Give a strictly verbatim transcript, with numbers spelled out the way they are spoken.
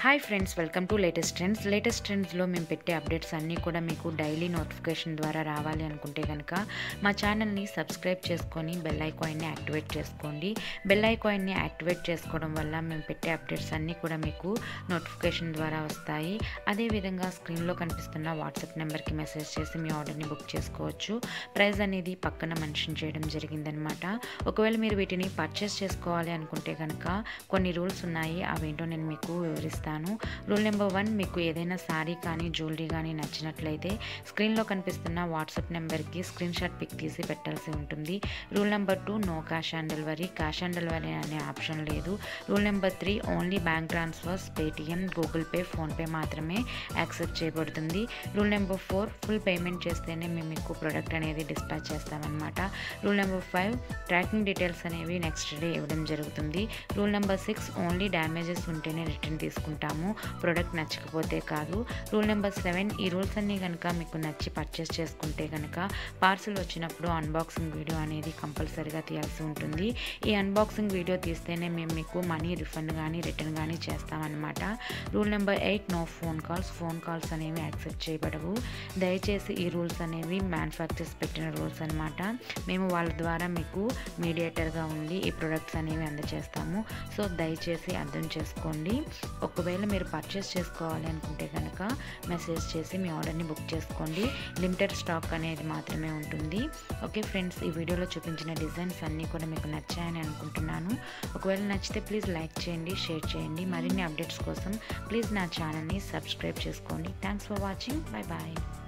Hi friends, welcome to latest trends. Latest ట్రెండ్స్లో మేము పెట్టే అప్డేట్స్ అన్నీ కూడా మీకు డైలీ నోటిఫికేషన్ ద్వారా రావాలి అనుకుంటే కనుక మా ఛానల్ని సబ్స్క్రైబ్ చేసుకొని బెల్ ఐకాన్ని యాక్టివేట్ చేసుకోండి. బెల్ ఐకాన్ని యాక్టివేట్ చేసుకోవడం వల్ల మేము పెట్టే అప్డేట్స్ అన్నీ కూడా మీకు నోటిఫికేషన్ ద్వారా వస్తాయి. అదేవిధంగా స్క్రీన్లో కనిపిస్తున్న వాట్సాప్ నెంబర్కి మెసేజ్ చేసి మీ ఆర్డర్ని బుక్ చేసుకోవచ్చు. ప్రైస్ అనేది పక్కన మెన్షన్ చేయడం జరిగిందనమాట. ఒకవేళ మీరు వీటిని పర్చేస్ చేసుకోవాలి అనుకుంటే కనుక కొన్ని రూల్స్ ఉన్నాయి, అవేంటో నేను మీకు వివరిస్తాను. రూల్ నెంబర్ వన్, మీకు ఏదైనా శారీ కానీ జ్యువెలరీ కానీ నచ్చినట్లయితే స్క్రీన్లో కనిపిస్తున్న వాట్సాప్ నెంబర్కి స్క్రీన్ షాట్ పిక్ తీసి పెట్టాల్సి ఉంటుంది. Rule number two, no cash on delivery. Cash on delivery అనే ఆప్షన్ లేదు. Rule number three, only bank transfers, Paytm, Google pay, PhonePe మాత్రమే యాక్సెప్ట్ చేయబడుతుంది. Rule number four, full payment చేస్తేనే మేము మీకు ప్రోడక్ట్ అనేది డిస్పాచ్ చేస్తామన్నమాట. Rule number five, tracking details అనేవి నెక్స్ట్ డే ఇవ్వడం జరుగుతుంది. Rule number six, only damages ఉంటేనే రిటర్న్ తీసుకుంటాము, ప్రోడక్ట్ నచ్చకపోతే కాదు. రూల్ నెంబర్ సెవెన్, ఈ రూల్స్ అన్నీ కనుక మీకు నచ్చి పర్చేస్ చేసుకుంటే కనుక పార్సిల్ వచ్చినప్పుడు అన్బాక్సింగ్ వీడియో అనేది కంపల్సరీగా తీయాల్సి ఉంటుంది. ఈ అన్బాక్సింగ్ వీడియో తీస్తేనే మేము మీకు మనీ రిఫండ్ కానీ రిటర్న్ కానీ చేస్తామన్నమాట. Rule number eight, no phone calls. Phone calls అనేవి యాక్సెప్ట్ చేయబడవు. దయచేసి ఈ రూల్స్ అనేవి మ్యానుఫ్యాక్చర్స్ పెట్టిన రూల్స్ అనమాట. మేము వాళ్ళ ద్వారా మీకు మీడియేటర్గా ఉండి ఈ ప్రొడక్ట్స్ అనేవి అందజేస్తాము. సో దయచేసి అర్థం చేసుకోండి. ఒకవేళ మీరు పర్చేస్ చేసుకోవాలి అనుకుంటే కనుక మెసేజ్ చేసి మీ ఆర్డర్ని బుక్ చేసుకోండి. లిమిటెడ్ స్టాక్ అనేది మాత్రమే ఉంటుంది. ఓకే ఫ్రెండ్స్, ఈ వీడియోలో చూపించిన డిజైన్స్ అన్నీ కూడా మీకు నచ్చాయని అనుకుంటున్నాను. ఒకవేళ నచ్చితే ప్లీజ్ లైక్ చేయండి, షేర్ చేయండి. మరిన్ని అప్డేట్స్ కోసం ప్లీజ్ నా ఛానల్ని సబ్స్క్రైబ్ చేసుకోండి. Thanks for watching. Bye bye.